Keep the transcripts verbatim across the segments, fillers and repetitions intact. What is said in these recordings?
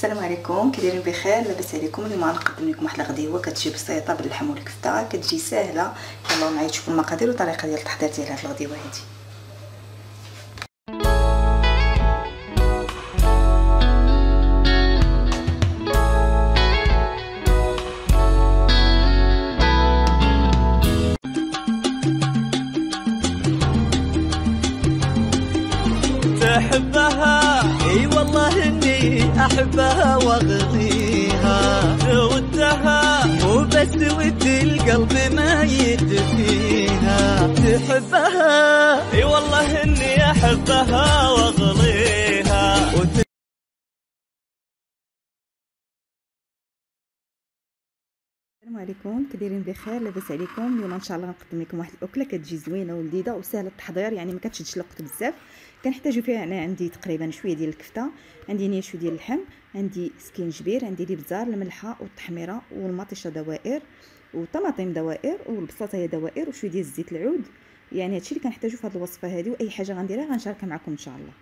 السلام عليكم، كي دايرين بخير؟ لاباس عليكم؟ اليوم غنقدم لكم واحد الغديوه كتجي بسيطه باللحم والكفته، كتجي ساهله. يلا معايا تشوفوا المقادير والطريقه ديال التحضير ديال هاد الغديوه هادي. تحبها اي والله اني احبها واغنيها، ودها وبس ودي القلب ما يدفيها. تحبها اي والله اني احبها واغنيها. السلام عليكم، كي دايرين بخير؟ لاباس عليكم؟ اليوم ان شاء الله غنقدم لكم واحد الاكله كتجي زوينه ولذيذه وسهله التحضير، يعني ما كتشدش الوقت بزاف. كنحتاجو فيها انا عندي تقريبا شويه ديال الكفته، عندي نيه شويه ديال اللحم، عندي سكينجبير، عندي الابزار، الملحه والتحميره والمطيشه دوائر والطماطم دوائر والبصله هي دوائر وشويه ديال الزيت العود. يعني هادشي اللي كنحتاجو في هذه الوصفه هذه، واي حاجه غنديرها غنشاركها معكم ان شاء الله.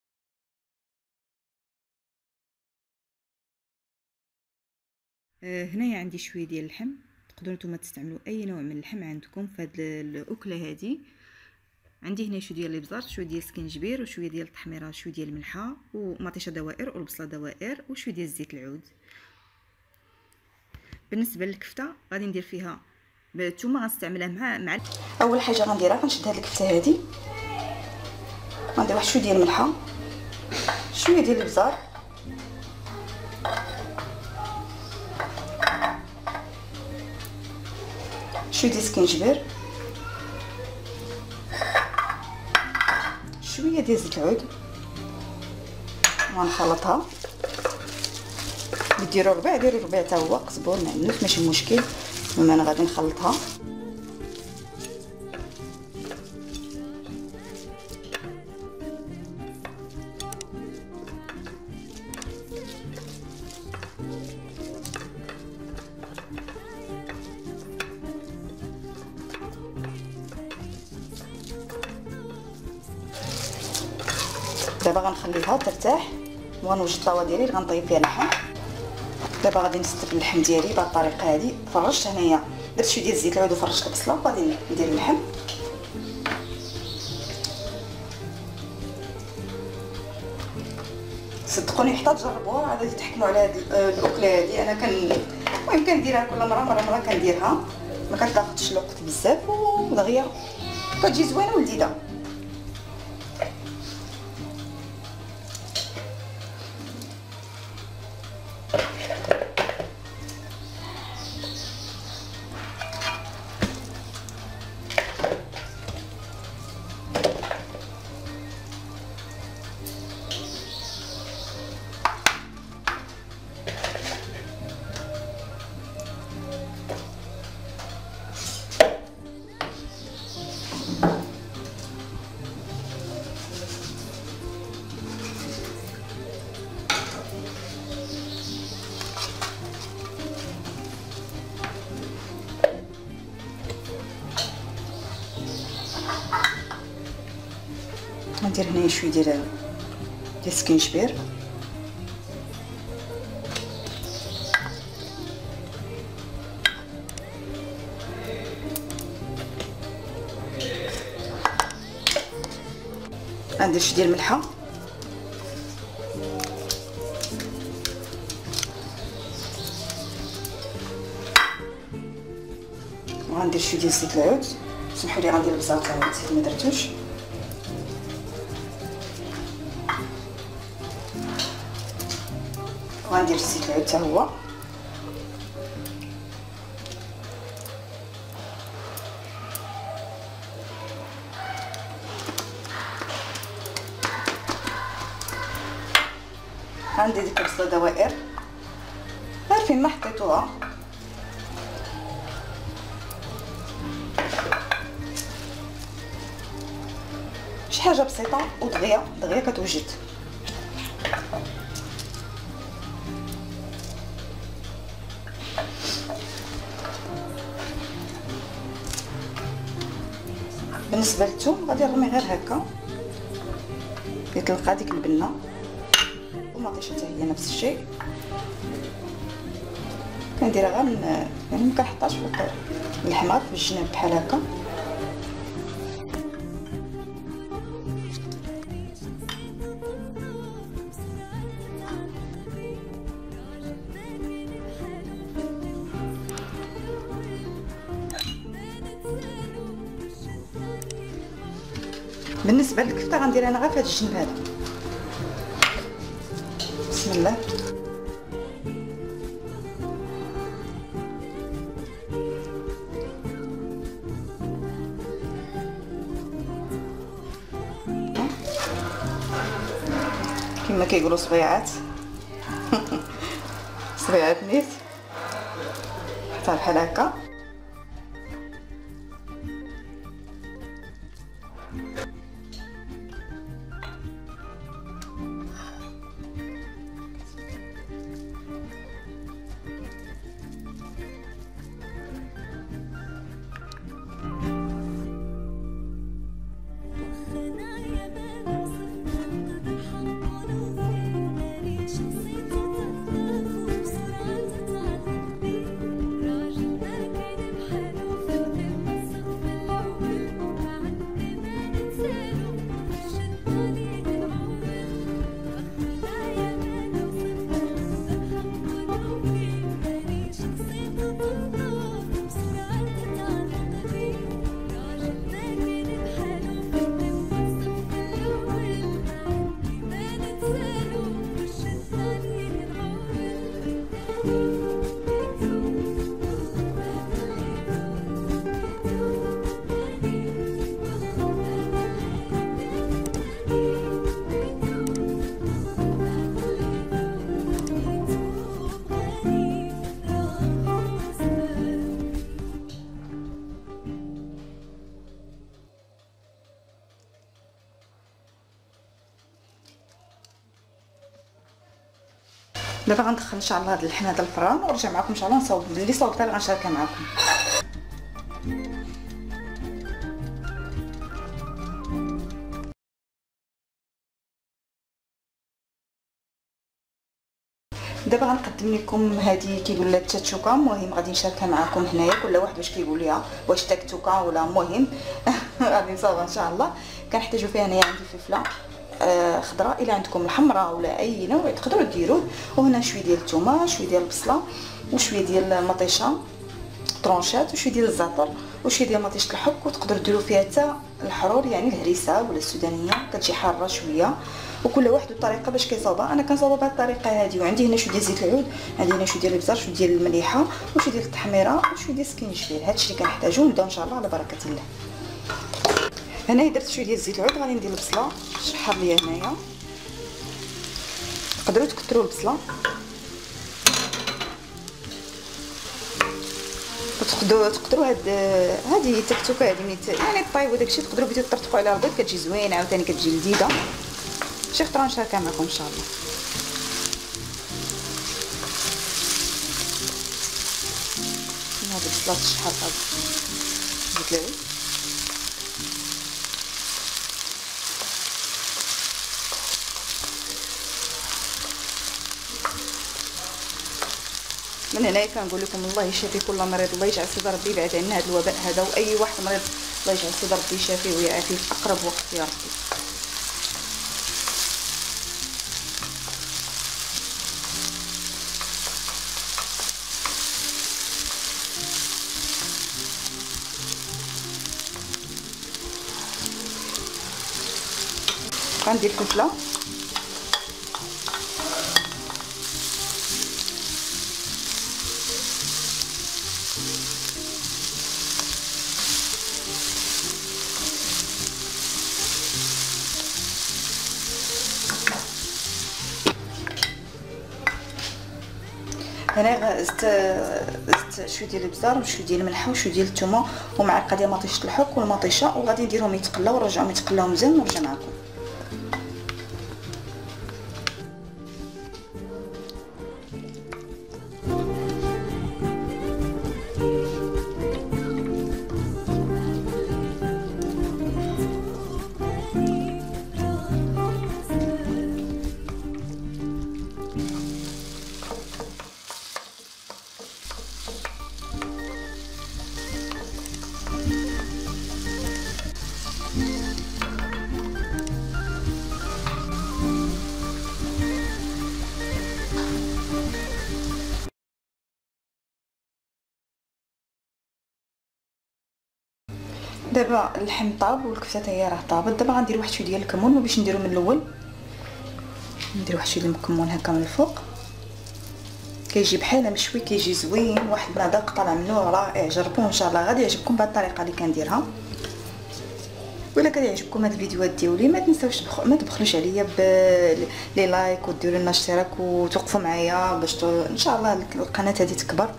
آه هنايا عندي شويه ديال اللحم، تقدروا نتوما تستعملوا اي نوع من اللحم عندكم في هذه الاكله هذه. عندي هنا شويه ديال الابزار، شويه ديال السكينجبير وشويه ديال التحميره، شويه ديال الملحه ومطيشه دوائر والبصله دوائر وشويه ديال الزيت العود. بالنسبه للكفته غادي ندير فيها الثومه، غنستعملها مع مع اول حاجه غنديرها غنشد هذه الكفته هذه، غندير واحد شويه ديال الملحه، شويه ديال الابزار، شويه ديال السكينجبير، شويه ديال زيت العود، وغنخلطها. ديروا ربع ديروا ربع حتى هو قزبور معنوس ماشي مشكل. المهم انا غادي نخلطها. دابا غنخليها ترتاح وغنوجد الطاوه ديالي اللي غنطيب فيها اللحم. دابا غادي نستف اللحم ديالي بهذه الطريقه هذه. فرشت هنايا درت شويه ديال الزيت العود وفرشت البصله، وغادي ندير اللحم. صدقوني حتى تجربوها عاد تحكموا على هذه الاكله هذه. انا كان المهم كنديرها كل مره مره مره كنديرها، ما كتاخذش الوقت بزاف ودغيا كتجي زوينه ولذيذه. ندير هنا شويه ديال ديال السكينجبير، غندير شويه ديال الملحه، وغندير شويه ديال الزيت العود. سمحوا لي غندير البزار حتى هو نسيت ما درتوش، وغندير الزيت العود حتى هو. غندير ديك البصله دوائر غير فين ما حطيتوها. شي حاجه بسيطه ودغيا دغيا كتوجد. بالنسبه للثوم غادي نرمي غير هكا يتلقى ديك البنه والمطيشه حتى هي نفس الشيء. كنديرها غير من يعني ما كنحطهاش فوق الحمار في الجناب بحال هكا. بالنسبه للكفته غندير انا غير في هذا الجنب هذا. بسم الله. كما كيقولوا صبيعات صبيعات نيت حتى بحال هكا. دابا غندخل ان شاء الله هاد اللحم هذا الفران ونرجع معكم ان شاء الله نصاوب اللي صاوبتها اللي غنشاركها معكم. دابا غنقدم لكم هذه كيقول لها التاتشوكا. المهم غادي نشاركها معكم هنايا كل واحد واش كيقول ليها، واش تاكتوكا ولا المهم غادي نصاوبها ان شاء الله. كنحتاجو فيها هنايا عندي فلفله آه خضراء، الا عندكم الحمراء ولا اي نوع تقدروا ديروه، وهنا شويه ديال الثومه، شويه ديال البصله، وشويه ديال المطيشه طرونشات، وشويه ديال الزعتر، وشويه ديال مطيشه الحك. وتقدروا ديروا فيها حتى الحرور يعني الهريسه ولا السودانيه كتجي حاره شويه، وكل واحد والطريقه باش كيصاوبها. انا كنصاوبها بهذه الطريقه هذه. وعندي هنا شويه ديال زيت العود، عندي هنا شويه ديال الابزار، شويه ديال المليحه، وشويه ديال التحميره، وشويه ديال السكينجبير. هادشي اللي كنحتاجو. نبداو ان شاء الله على بركه الله. هنايا درت شويه ديال زيت العود، غادي ندير البصله شحر ليا هنايا. تقدروا تكثروا البصله وتقدروا تقدروا هاد هذه التكتوكه هذه ميت يعني طيب وداكشي تقدروا بيتو تطرطقوا عليها البيض كتجي زوينه عاوتاني كتجي لذيذه. شي خطره نشاركها معكم ان شاء الله. هاد البصله تشحر هاد زيت العود. من هنايا كنقول لكم الله يشافي كل مريض، الله يجعل سيدي ربي يبعد عنا هذا الوباء هذا، واي واحد مريض الله يجعل سيدي ربي يشافيه ويعافيه في اقرب وقت يا ربي. غندير الفلفله هنا زدت زدت شويه ديال الابزار وشويه ديال الملح وشويه ديال الثومه ومعلقه ديال مطيشه الحك والمطيشه، وغادي نديرهم يتقلاو ونرجعهم يتقلاو مزيان ونرجع معكم. دابا اللحم طاب والكفته حتى هي راه طابت. دابا غندير واحد شويه ديال الكمون، ما باش نديرو من الاول، ندير واحد شويه ديال الكمون هكا من الفوق، كيجي بحال مشوي، كيجي زوين، واحد المذاق طالع منه رائع. جربوه ان شاء الله غادي يعجبكم بهذه الطريقه اللي كنديرها. ولا كان يعجبكم هاد الفيديوهات ديالي ما تنساوش تبخ... ما تبخلوش عليا بلي لايك وديروا لنا اشتراك وتوقفوا معايا باش ت... ان شاء الله القناه هذه تكبر.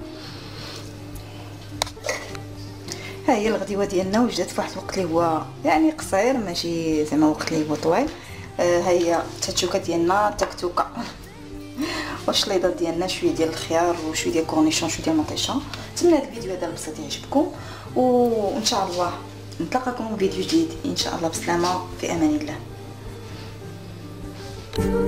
ها هي الغديوه ديالنا وجات في واحد الوقت اللي هو يعني قصير، ماشي زعما وقت اللي هو طويل. آه ها هي التاتشوكه ديالنا تكتوكه والشليضه ديالنا، شويه ديال الخيار وشويه ديال الكورنيشون، شويه ديال المطيشه. نتمنى هذا الفيديو هذا البسيط يعجبكم، وان شاء الله نتلاقاكم في فيديو جديد ان شاء الله. بسلامه، في امان الله.